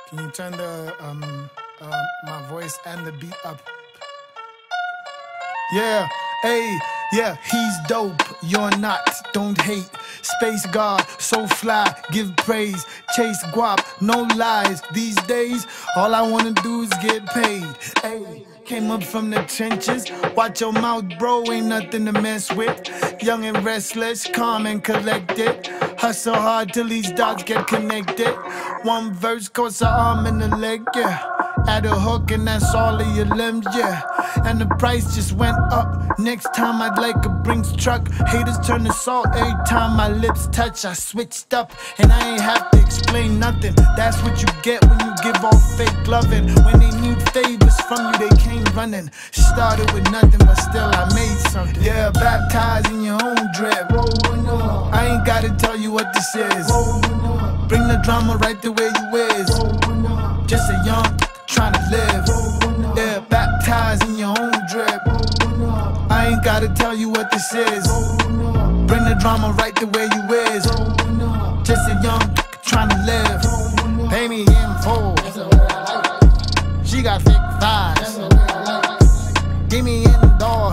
Can you turn the my voice and the beat up? Yeah, hey, yeah, he's dope, you're not, don't hate. Space God, so fly, give praise. Chase guap, no lies. These days, all I wanna do is get paid. Hey, came up from the trenches. Watch your mouth, bro, ain't nothing to mess with. Young and restless, calm and collected. Hustle hard till these dots get connected. One verse costs an arm and a leg, yeah. Add a hook and that's all of your limbs, yeah. And the price just went up. Next time I'd like a Brinks truck. Haters turn to salt every time my lips touch. I switched up and I ain't have to explain nothing. That's what you get when you give off fake loving. When they need favors from you, they came running. Started with nothing, but still I made something. Yeah, baptized in your own drip. I ain't gotta tell you what this is. Bring the drama right the way you is. Just a young tryna live. Yeah, baptized in your own drip. I ain't gotta tell you what this is. Bring the drama right the way you is. Just a young tryna live. Pay me in full. She got thick thighs. Get me in the door.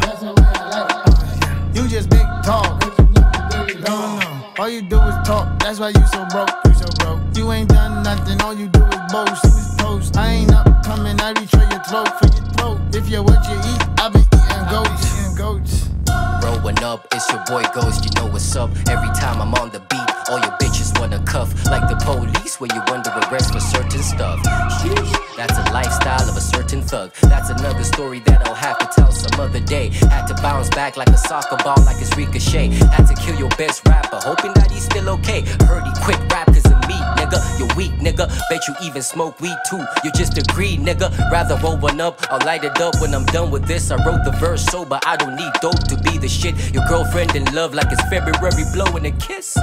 You just big talk. No, all you do is talk. That's why you so broke. You ain't done nothing. All you do is boast. I ain't up coming. I reach for your throat. If you're what you eat, I've been eating goats. Growing up, it's your boy Ghost, you know what's up. Every time I'm on the beat, all your bitches wanna cuff. Like the police, where you under arrest for certain stuff. Sheesh, that's a lifestyle of a certain thug. That's another story that I'll have to tell some other day. Had to bounce back like a soccer ball, like it's Ricochet. Had to kill your best rapper, hoping that he's still okay. Heard he quit rap cause of me, nigga. You're weak, nigga. Bet you even smoke weed too. You just agree, nigga. Rather roll one up, I'll light it up when I'm done with this. I wrote the verse sober, I don't need dope to be the shit. Your girlfriend in love like it's February blowing a kiss.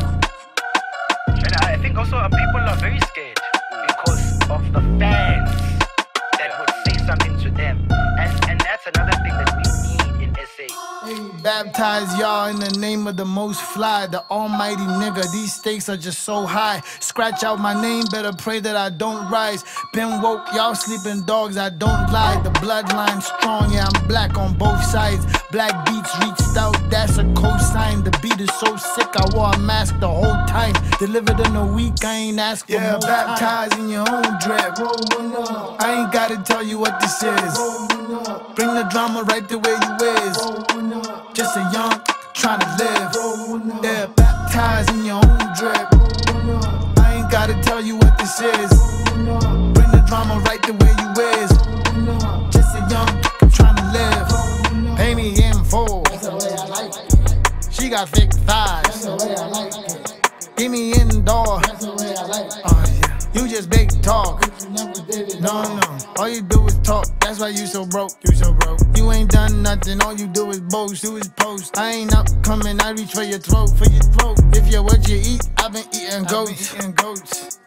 And I think also people are very scared because of the fans that would say something to them. And that's another thing that we need in SA. Baptize y'all in the name of the most fly, the almighty nigga. These stakes are just so high. Scratch out my name, better pray that I don't rise. Been woke, y'all sleeping dogs, I don't lie. The bloodline strong, yeah, I'm black on both sides. Black beats reached out, that's a cosign. The beat is so sick, I wore a mask the whole time. Delivered in a week, I ain't asked for more baptized in your own drip. I ain't gotta tell you what this is. Bring the drama right the way you is. Just a young tryna live. Yeah, baptized in your own drip. I ain't gotta tell you what this is. Bring the drama right the way you is. Just a young tryna live. Pay me in full. She got thick thighs. Get me in the door. You just big talk. No, all you do is talk. That's why you so broke. You ain't done nothing. All you do is boast. Post. I ain't up coming. I reach for your throat. If you're what you eat, I've been eating goats.